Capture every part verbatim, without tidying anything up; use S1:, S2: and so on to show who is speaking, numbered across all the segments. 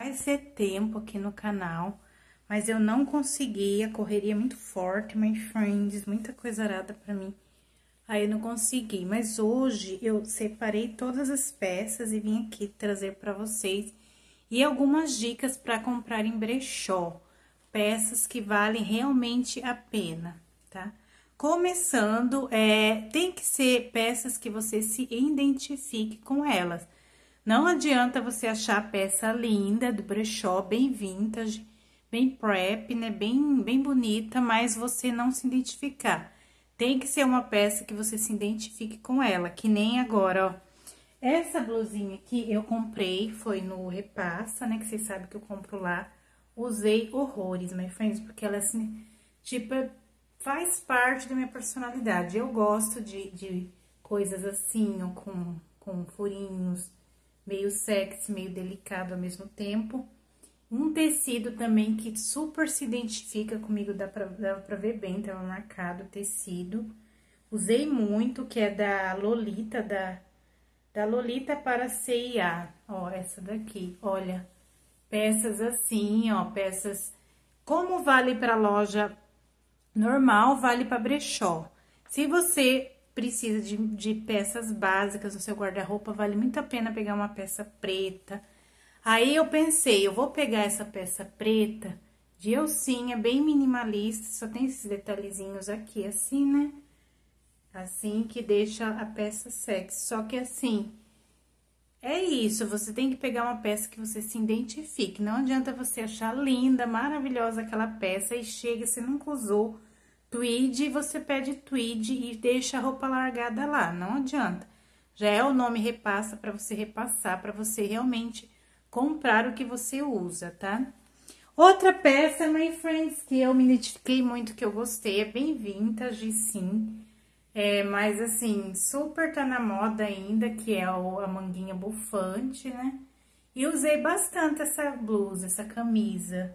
S1: faz tempo aqui no canal, mas eu não consegui, a correria é muito forte, my friends, muita coisa arada pra mim. Aí eu não consegui, mas hoje eu separei todas as peças e vim aqui trazer pra vocês e algumas dicas para comprar em brechó, peças que valem realmente a pena, tá? Começando, é, tem que ser peças que você se identifique com elas. Não adianta você achar a peça linda do brechó, bem vintage, bem prep, né? Bem, bem bonita, mas você não se identificar. Tem que ser uma peça que você se identifique com ela, que nem agora, ó. Essa blusinha aqui eu comprei, foi no Repassa, né? Que vocês sabem que eu compro lá. Usei horrores, my friends, porque ela, assim, tipo, faz parte da minha personalidade. Eu gosto de, de coisas assim, ó, com, com furinhos, meio sexy, meio delicado ao mesmo tempo. Um tecido também que super se identifica comigo, dá pra, dá pra ver bem, tava marcado o tecido. Usei muito, que é da Lolita, da, da Lolita para C e A. Ó, essa daqui, olha, peças assim, ó, peças... Como vale pra loja normal, vale pra brechó. Se você precisa de, de peças básicas no seu guarda-roupa, vale muito a pena pegar uma peça preta. Aí eu pensei, eu vou pegar essa peça preta de alcinha, bem minimalista, só tem esses detalhezinhos aqui, assim, né? Assim que deixa a peça sexy. Só que assim, é isso, você tem que pegar uma peça que você se identifique. Não adianta você achar linda, maravilhosa aquela peça e chega, você nunca usou tweed, e você pede tweed e deixa a roupa largada lá. Não adianta. Já é o nome Repassa para você repassar, para você realmente comprar o que você usa, tá? Outra peça, my friends, que eu me identifiquei muito, que eu gostei, é bem vintage, sim. É, mas assim, super tá na moda ainda, que é o, a manguinha bufante, né? E usei bastante essa blusa, essa camisa.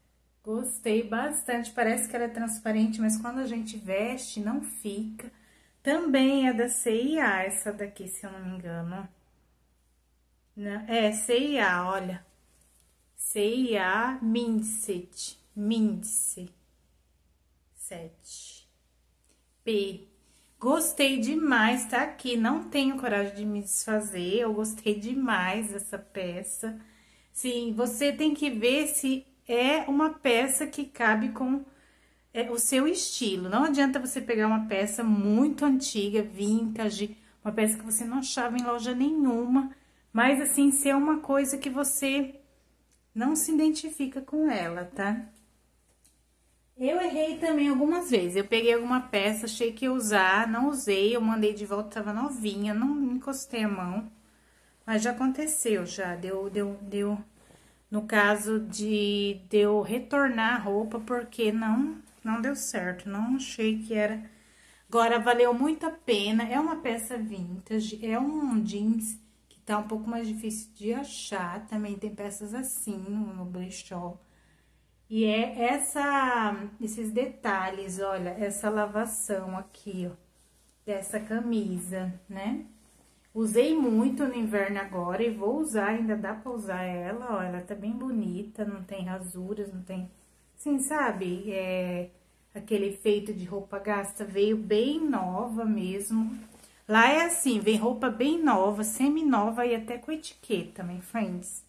S1: Gostei bastante, parece que ela é transparente, mas quando a gente veste, não fica. Também é da C e A, essa daqui, se eu não me engano. Não, é, C e A, olha. C e A Mindset. Mindset. sete. P. Gostei demais, tá aqui. Não tenho coragem de me desfazer. Eu gostei demais dessa peça. Sim, você tem que ver se é uma peça que cabe com é, o seu estilo. Não adianta você pegar uma peça muito antiga, vintage, uma peça que você não achava em loja nenhuma, mas assim, ser uma coisa que você não se identifica com ela, tá? Eu errei também algumas vezes. Eu peguei alguma peça, achei que ia usar, não usei, eu mandei de volta, tava novinha, não encostei a mão. Mas já aconteceu, já, deu, deu, deu, no caso de, de eu retornar a roupa, porque não, não deu certo, não achei que era... Agora, valeu muito a pena, é uma peça vintage, é um jeans que tá um pouco mais difícil de achar, também tem peças assim no, no brechó. E é essa, esses detalhes, olha, essa lavação aqui, ó, dessa camisa, né? Usei muito no inverno agora e vou usar, ainda dá pra usar ela, ó, ela tá bem bonita, não tem rasuras, não tem... Assim, sabe, é... aquele efeito de roupa gasta, veio bem nova mesmo. Lá é assim, vem roupa bem nova, semi-nova e até com etiqueta, my friends.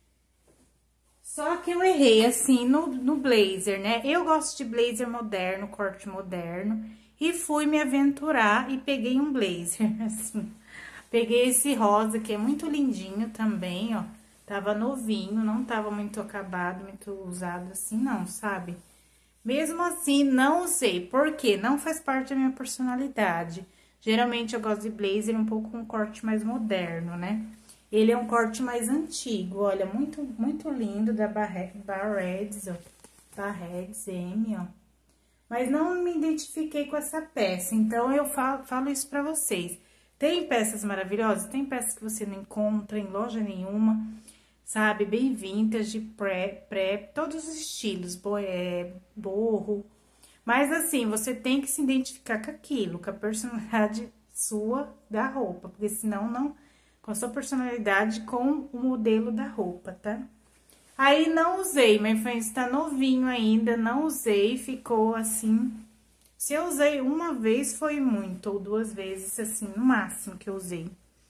S1: Só que eu errei, assim, no, no blazer, né? Eu gosto de blazer moderno, corte moderno. E fui me aventurar e peguei um blazer, assim. Peguei esse rosa, que é muito lindinho também, ó. Tava novinho, não tava muito acabado, muito usado assim, não, sabe? Mesmo assim, não usei, porque não faz parte da minha personalidade. Geralmente, eu gosto de blazer um pouco com um corte mais moderno, né? Ele é um corte mais antigo, olha, muito, muito lindo, da Barreds, ó, Barreds M, ó. Mas não me identifiquei com essa peça, então eu falo, falo isso pra vocês. Tem peças maravilhosas, tem peças que você não encontra em loja nenhuma, sabe? Bem vintage, prep, prep, todos os estilos, boé, borro. Mas assim, você tem que se identificar com aquilo, com a personalidade sua da roupa, porque senão não... Com a sua personalidade, com o modelo da roupa, tá? Aí não usei, mas foi, está novinho ainda, não usei, ficou assim. Se eu usei uma vez foi muito, ou duas vezes, assim, no máximo que eu usei.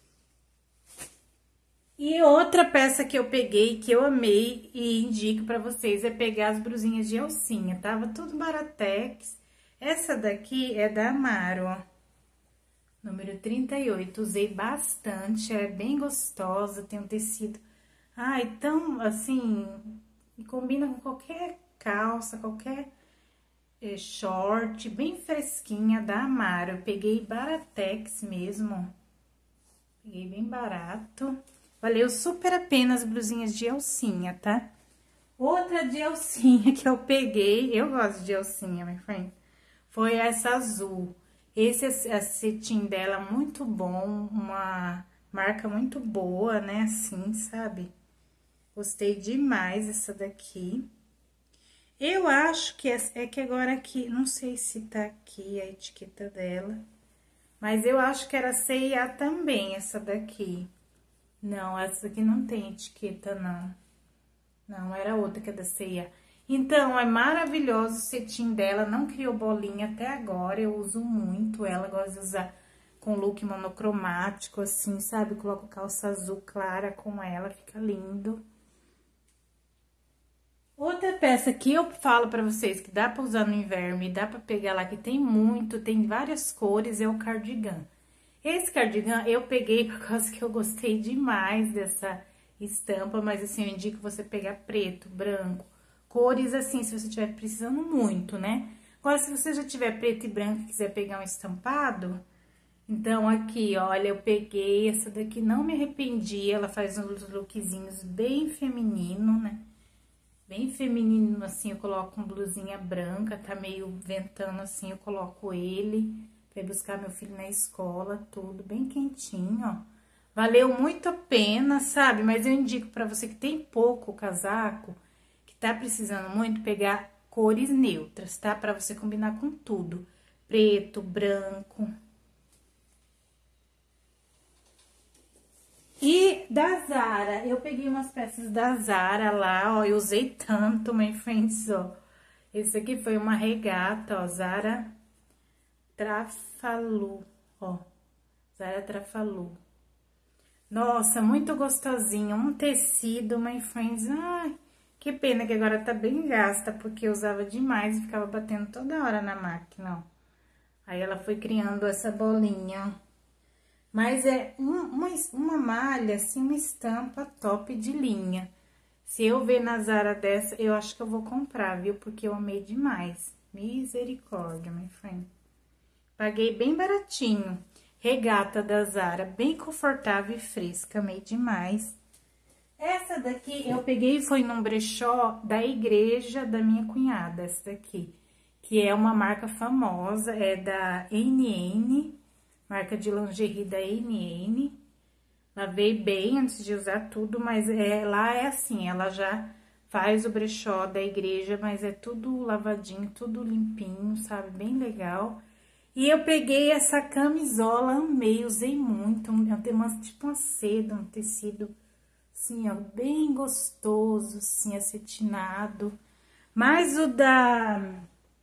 S1: E outra peça que eu peguei, que eu amei e indico pra vocês, é pegar as brusinhas de alcinha. Tava tudo baratex. Essa daqui é da Amaro, ó. Número trinta e oito. Usei bastante, é bem gostosa, tem um tecido... Ai, tão, assim, combina com qualquer calça, qualquer é, short, bem fresquinha da Amaro. Eu peguei baratex mesmo, ó. Peguei bem barato. Valeu super a pena as blusinhas de alcinha, tá? Outra de alcinha que eu peguei, eu gosto de alcinha, my friend, foi essa azul. Esse é cetim dela muito bom, uma marca muito boa, né, assim, sabe? Gostei demais essa daqui. Eu acho que é, é que agora aqui, não sei se tá aqui a etiqueta dela, mas eu acho que era C e A também, essa daqui. Não, essa aqui não tem etiqueta, não. Não, era outra que é da C e A. Então, é maravilhoso o cetim dela, não criou bolinha até agora, eu uso muito ela, gosto de usar com look monocromático, assim, sabe? Coloco calça azul clara com ela, fica lindo. Outra peça que eu falo pra vocês que dá pra usar no inverno e dá pra pegar lá, que tem muito, tem várias cores, é o cardigan. Esse cardigan eu peguei por causa que eu gostei demais dessa estampa, mas assim, eu indico você pegar preto, branco, cores assim, se você estiver precisando muito, né? Agora, se você já tiver preto e branco e quiser pegar um estampado, então aqui, olha, eu peguei essa daqui, não me arrependi, ela faz uns lookzinhos bem feminino, né? Bem feminino, assim, eu coloco uma blusinha branca, tá meio ventando assim, eu coloco ele... Fui buscar meu filho na escola, tudo bem quentinho, ó. Valeu muito a pena, sabe? Mas eu indico pra você que tem pouco casaco, que tá precisando muito, pegar cores neutras, tá? Pra você combinar com tudo. Preto, branco. E da Zara, eu peguei umas peças da Zara lá, ó. Eu usei tanto, my friends, ó. Esse aqui foi uma regata, ó, Zara... Trafalu, ó, Zara Trafalu. Nossa, muito gostosinho, um tecido, my friends, ai, que pena que agora tá bem gasta, porque eu usava demais e ficava batendo toda hora na máquina, ó. Aí ela foi criando essa bolinha, mas é um, uma, uma malha, assim, uma estampa top de linha. Se eu ver na Zara dessa, eu acho que eu vou comprar, viu, porque eu amei demais. Misericórdia, my friend. Paguei bem baratinho. Regata da Zara, bem confortável e fresca, amei demais. Essa daqui eu peguei foi num brechó da igreja da minha cunhada, essa daqui. Que é uma marca famosa, é da N N, marca de lingerie da N N. Lavei bem antes de usar tudo, mas é, lá é assim, ela já faz o brechó da igreja, mas é tudo lavadinho, tudo limpinho, sabe? Bem legal. E eu peguei essa camisola, amei, usei muito, tem uma, tipo uma seda, um tecido, assim, ó, bem gostoso, assim, acetinado. Mas o da,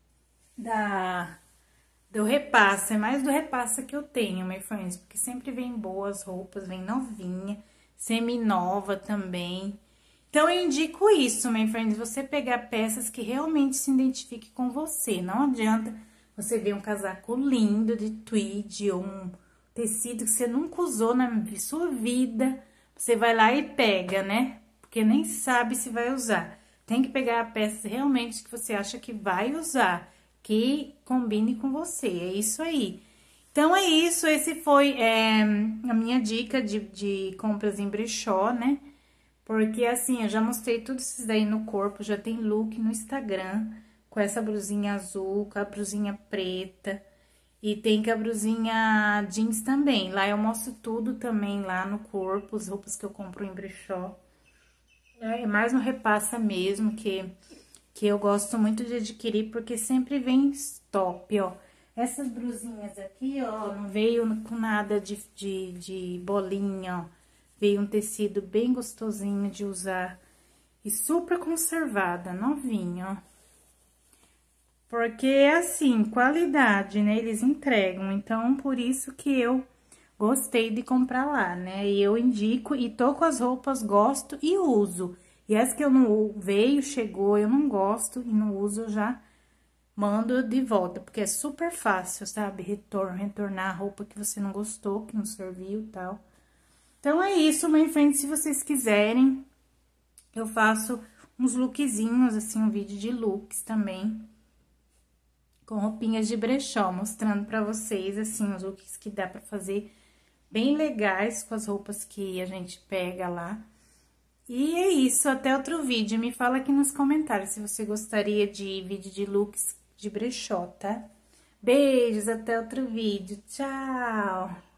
S1: da, do Repassa, é mais do Repassa que eu tenho, my friends, porque sempre vem boas roupas, vem novinha, semi-nova também. Então, eu indico isso, my friends, você pegar peças que realmente se identifiquem com você, não adianta... Você vê um casaco lindo de tweed ou um tecido que você nunca usou na sua vida, você vai lá e pega, né? Porque nem sabe se vai usar. Tem que pegar a peça realmente que você acha que vai usar, que combine com você, é isso aí. Então, é isso, esse foi é, a minha dica de, de compras em brechó, né? Porque, assim, eu já mostrei tudo isso daí no corpo, já tem look no Instagram... Com essa blusinha azul, com a blusinha preta. E tem com a blusinha jeans também. Lá eu mostro tudo também lá no corpo, as roupas que eu compro em brechó. É mais no Repassa mesmo, que, que eu gosto muito de adquirir, porque sempre vem top, ó. Essas blusinhas aqui, ó, não veio com nada de, de, de bolinha, ó. Veio um tecido bem gostosinho de usar. E super conservada, novinha, ó. Porque, assim, qualidade, né, eles entregam. Então, por isso que eu gostei de comprar lá, né? E eu indico e tô com as roupas, gosto e uso. E as que eu não veio, chegou, eu não gosto e não uso, eu já mando de volta. Porque é super fácil, sabe? Retorno, retornar a roupa que você não gostou, que não serviu e tal. Então, é isso, minha frente, se vocês quiserem, eu faço uns lookzinhos, assim, um vídeo de looks também. Com roupinhas de brechó, mostrando pra vocês, assim, os looks que dá pra fazer bem legais com as roupas que a gente pega lá. E é isso, até outro vídeo. Me fala aqui nos comentários se você gostaria de vídeo de looks de brechó, tá? Beijos, até outro vídeo. Tchau!